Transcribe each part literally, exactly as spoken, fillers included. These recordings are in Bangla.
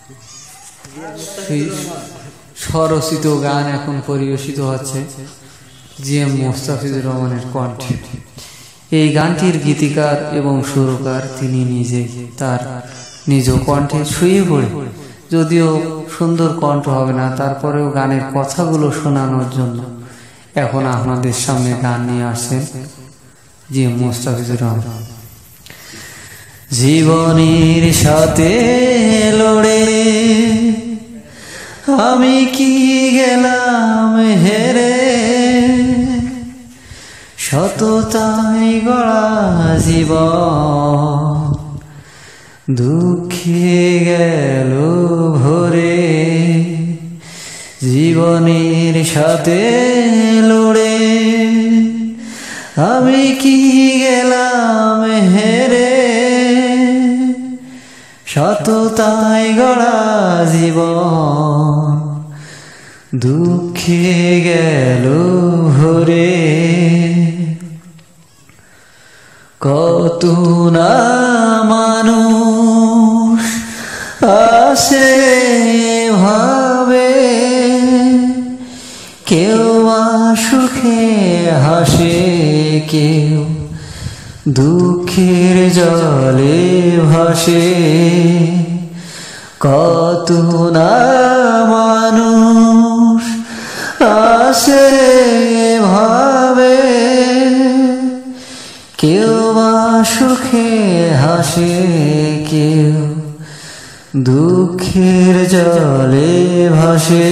স্বরচিত গান এখন পরিবেশিত হচ্ছে জি এম মোস্তাফিজুর রহমানের কণ্ঠে। এই গানটির গীতিকার এবং সুরকার তিনি নিজে, তার নিজ কণ্ঠে শুয়ে পড়ে, যদিও সুন্দর কণ্ঠ হবে না, তারপরেও গানের কথাগুলো শোনানোর জন্য এখন আপনাদের সামনে গান নিয়ে আসেন জি এম মোস্তাফিজুর রহমান। জীবনের সাথে লড়ে আমি কি গেলাম হেরে, সততাই গড়া জীবন দুঃখে গেল ভরে। জীবনের সাথে লড়ে আমি কি গেলাম হেরে, সততাই গড়া জীবন দুঃখে গেল ভরে। কত না মানুষ আসে ভাবে, কেউ সুখে হাসে, কেউ দুঃখের জলে ভাসে। কত না মানুষ আসে ভাবে, কেউ বা সুখে হাসে, কেউ দুঃখের জলে ভাসে।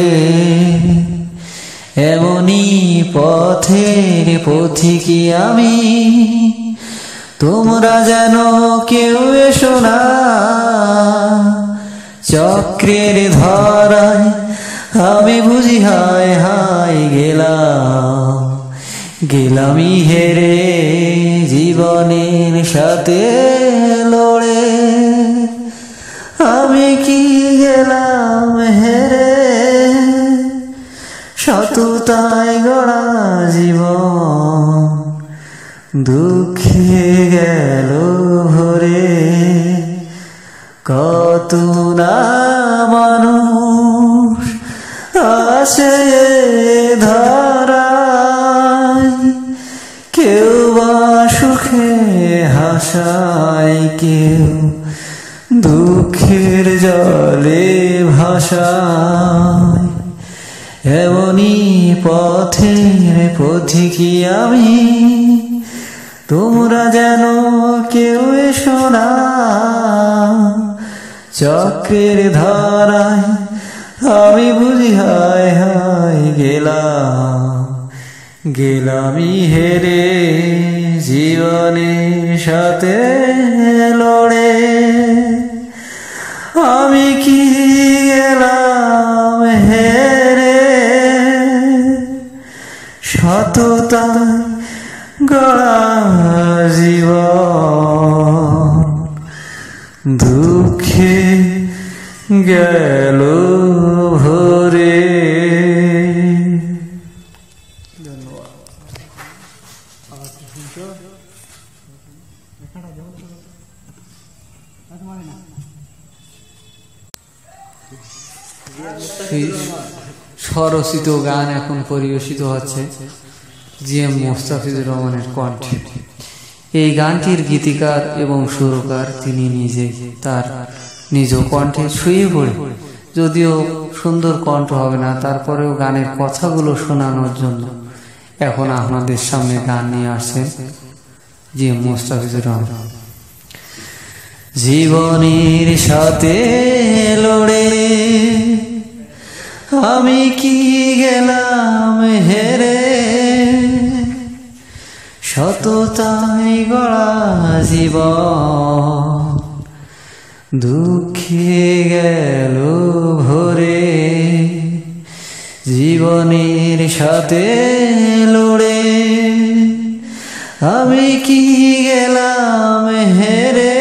এমনি পথের পথিকী আমি, তোমরা যেন কেউ এসো না। চক্রের ধরায় আমি বুঝি হায় হায় গেলাম, গেলামই হেরে জীবনের সাথে লড়ে। আমি কি গেলাম হেরে, সততাই গড়া জীবন দুঃখে গেল ভরে। কত না মানুষ আসে ধরায়, কেউ বা সুখে হাসায়, কেউ দুঃখের জলে ভাসায়। এমনি পথের পথিকী আমি, তোমরা যেন কেউ এসো না। চক্রের ধারায় আমি বুঝি হায় হায় গেলাম, গেলামই হেরে জীবনের সাথে লড়ে। আমি কি গেলাম হেরে, সততা গড়া জীবন দুঃখে গেল ভরে। স্বরচিত গান এখন পরিবেশিত হচ্ছে জি এম মোস্তাফিজুর রহমানের কণ্ঠে। এই গানটির গীতিকার এবং সুরকার তিনি নিজে, তার নিজ কণ্ঠে শুয়ে পড়ে, যদিও সুন্দর কণ্ঠ হবে না, তারপরেও গানের কথাগুলো শোনানোর জন্য এখন আপনাদের সামনে গান নিয়ে আসছেন জি এম মোস্তাফিজুর রহমান। জীবনের সাথে লড়ে আমি কি গেলাম হেরে, সততাই গড়া জীবন দুঃখে গেল ভরে। জীবনের সাথে লড়ে আমি কি গেলাম হেরে,